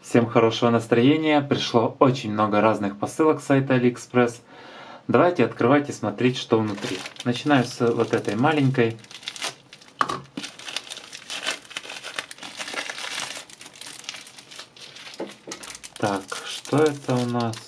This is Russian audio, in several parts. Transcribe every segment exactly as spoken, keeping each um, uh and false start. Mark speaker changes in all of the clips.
Speaker 1: Всем хорошего настроения. Пришло очень много разных посылок с сайта AliExpress. Давайте открывать и смотреть, что внутри. Начинаю с вот этой маленькой. Так, что это у нас?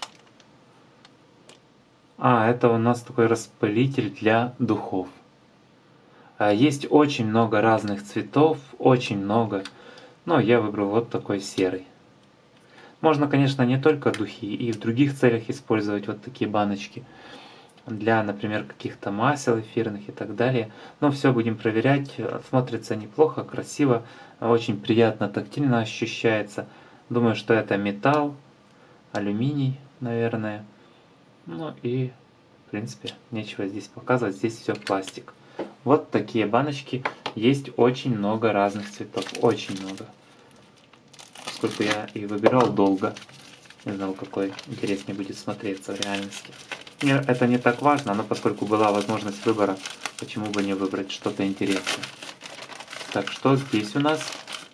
Speaker 1: А, это у нас такой распылитель для духов. Есть очень много разных цветов, очень много. Но я выбрал вот такой серый. Можно, конечно, не только духи, и в других целях использовать вот такие баночки. Для, например, каких-то масел эфирных и так далее. Но все будем проверять. Смотрится неплохо, красиво, очень приятно, тактильно ощущается. Думаю, что это металл, алюминий, наверное. Ну и, в принципе, нечего здесь показывать. Здесь все пластик. Вот такие баночки. Есть очень много разных цветов. Очень много. Поскольку я и выбирал долго. Не знал, какой интереснее будет смотреться в реальности. Это не так важно, но поскольку была возможность выбора, почему бы не выбрать что-то интересное. Так, что здесь у нас?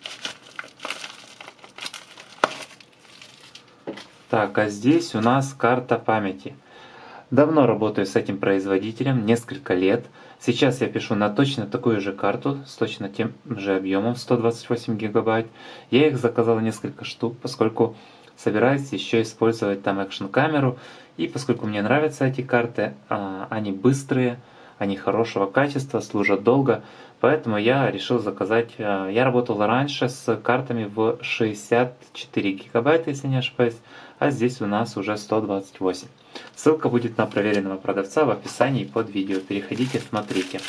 Speaker 1: Так, а здесь у нас карта памяти. Давно работаю с этим производителем, несколько лет. Сейчас я пишу на точно такую же карту, с точно тем же объемом сто двадцать восемь гигабайт. Я их заказал несколько штук, поскольку собираюсь еще использовать там экшн-камеру. И поскольку мне нравятся эти карты, они быстрые, они хорошего качества, служат долго. Поэтому я решил заказать. Я работал раньше с картами в шестьдесят четыре гигабайта, если не ошибаюсь. А здесь у нас уже сто двадцать восемь. Ссылка будет на проверенного продавца в описании под видео. Переходите, смотрите.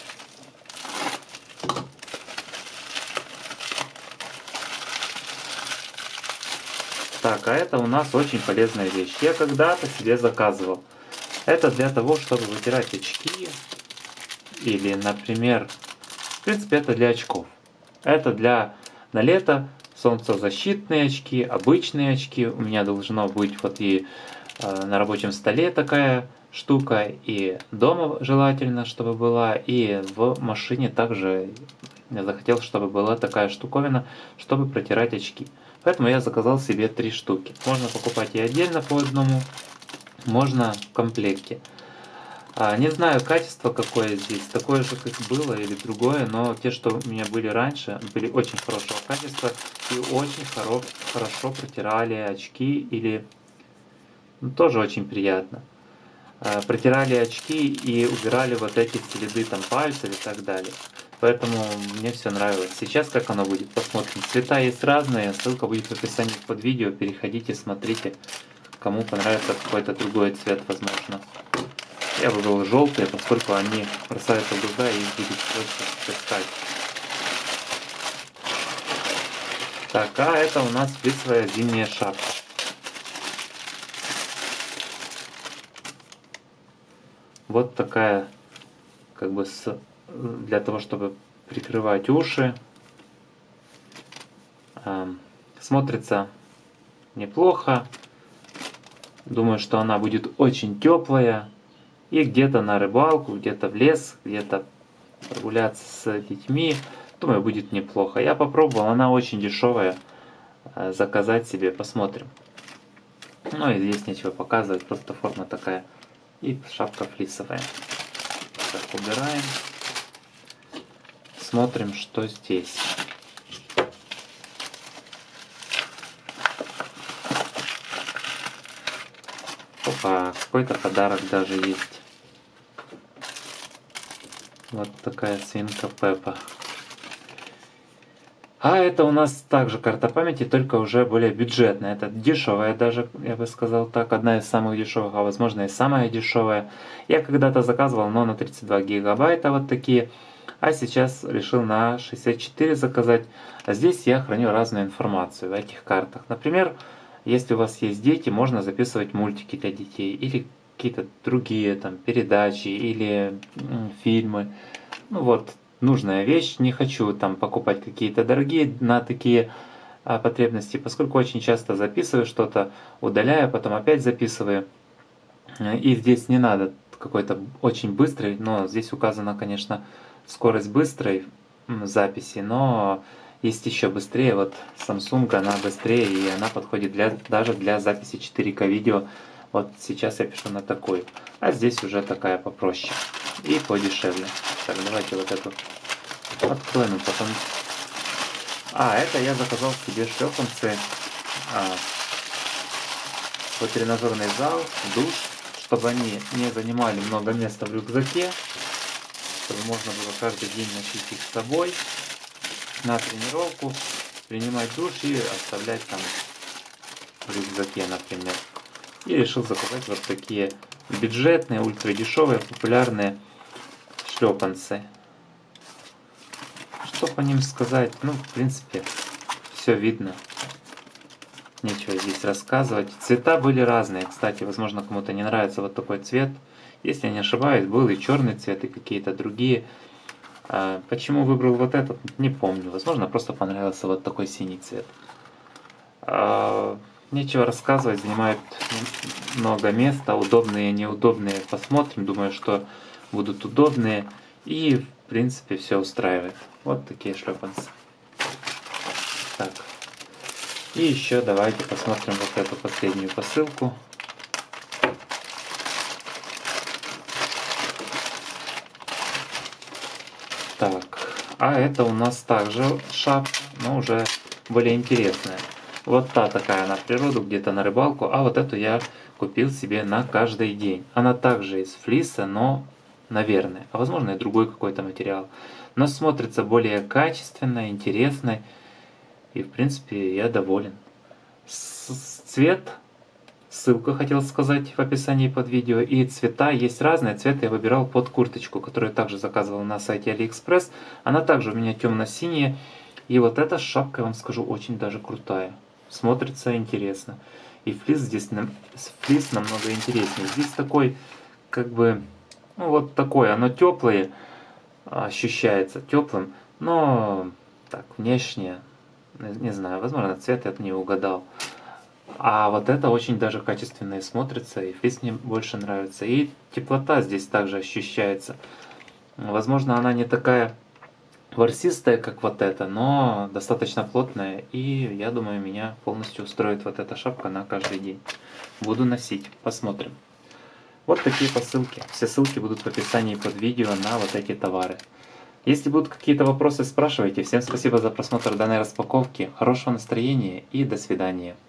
Speaker 1: Так, а это у нас очень полезная вещь. Я когда-то себе заказывал. Это для того, чтобы вытирать очки. Или, например, в принципе, это для очков. Это для на лето солнцезащитные очки, обычные очки. У меня должно быть вот и э, на рабочем столе такая штука, и дома желательно, чтобы была, и в машине также я захотел, чтобы была такая штуковина, чтобы протирать очки. Поэтому я заказал себе три штуки. Можно покупать и отдельно по одному, можно в комплекте. Не знаю, качество какое здесь, такое же, как было, или другое, но те, что у меня были раньше, были очень хорошего качества и очень хоро хорошо протирали очки, или ну, тоже очень приятно. Протирали очки и убирали вот эти следы там пальцев и так далее. Поэтому мне все нравилось. Сейчас как оно будет, посмотрим. Цвета есть разные, ссылка будет в описании под видео, переходите, смотрите, кому понравится какой-то другой цвет, возможно. Я выбрал желтые, поскольку они бросаются в глаза и их будет проще искать. Так, а это у нас флисовая зимняя шапка. Вот такая, как бы с, для того, чтобы прикрывать уши. Эм, смотрится неплохо. Думаю, что она будет очень теплая. И где-то на рыбалку, где-то в лес, где-то прогуляться с детьми, думаю, будет неплохо. Я попробовал, она очень дешевая. Заказать себе, посмотрим. Ну и здесь нечего показывать, просто форма такая. И шапка флисовая. Так, убираем. Смотрим, что здесь. Опа, какой-то подарок даже есть. Вот такая свинка Пеппа. А это у нас также карта памяти, только уже более бюджетная. Это дешевая даже, я бы сказал так, одна из самых дешевых, а возможно и самая дешевая. Я когда-то заказывал, но на тридцать два гигабайта вот такие. А сейчас решил на шестьдесят четыре заказать. А здесь я храню разную информацию в этих картах. Например, если у вас есть дети, можно записывать мультики для детей или какие-то другие там передачи или м, фильмы. Ну вот, нужная вещь. Не хочу там покупать какие-то дорогие на такие а, потребности, поскольку очень часто записываю что-то, удаляю, потом опять записываю. И здесь не надо какой-то очень быстрый, но здесь указана, конечно, скорость быстрой записи, но Есть еще быстрее, вот Samsung, она быстрее, и она подходит для, даже для записи четыре ка видео. Вот сейчас я пишу на такой, а здесь уже такая попроще и подешевле. Так, давайте вот эту откроем, и потом... А, это я заказал себе шлепанцы а, в тренажерный зал, душ, чтобы они не занимали много места в рюкзаке, чтобы можно было каждый день носить их с собой на тренировку, принимать душ и оставлять там в рюкзаке, например. И решил заказать вот такие бюджетные, ультрадешевые, популярные шлепанцы. Что по ним сказать? Ну, в принципе, все видно. Нечего здесь рассказывать. Цвета были разные. Кстати, возможно, кому-то не нравится вот такой цвет. Если я не ошибаюсь, был и черный цвет, и какие-то другие. А почему выбрал вот этот, не помню. Возможно, просто понравился вот такой синий цвет. А, нечего рассказывать, занимают много места. Удобные, неудобные. Посмотрим. Думаю, что будут удобные. И, в принципе, все устраивает. Вот такие шлепанцы. Так. И еще давайте посмотрим вот эту последнюю посылку. Так, а это у нас также шапка, но уже более интересная. Вот та такая на природу, где-то на рыбалку, а вот эту я купил себе на каждый день. Она также из флиса, но, наверное, а возможно и другой какой-то материал. Но смотрится более качественно, интересно, и в принципе я доволен. Цвет, ссылка хотел сказать в описании под видео, и цвета есть разные. Цвет я выбирал под курточку, которую я также заказывал на сайте AliExpress. Она также у меня темно-синяя, и вот эта шапка, я вам скажу, очень даже крутая. Смотрится интересно. И флис здесь флис намного интереснее. Здесь такой, как бы, ну вот такой, оно теплое, ощущается теплым, но так, внешне, не знаю, возможно, цвет я не угадал. А вот это очень даже качественно и смотрится, и флис мне больше нравится. И теплота здесь также ощущается. Возможно, она не такая ворсистая, как вот эта, но достаточно плотная. И я думаю, меня полностью устроит вот эта шапка на каждый день. Буду носить, посмотрим. Вот такие посылки. Все ссылки будут в описании под видео на вот эти товары. Если будут какие-то вопросы, спрашивайте. Всем спасибо за просмотр данной распаковки. Хорошего настроения и до свидания.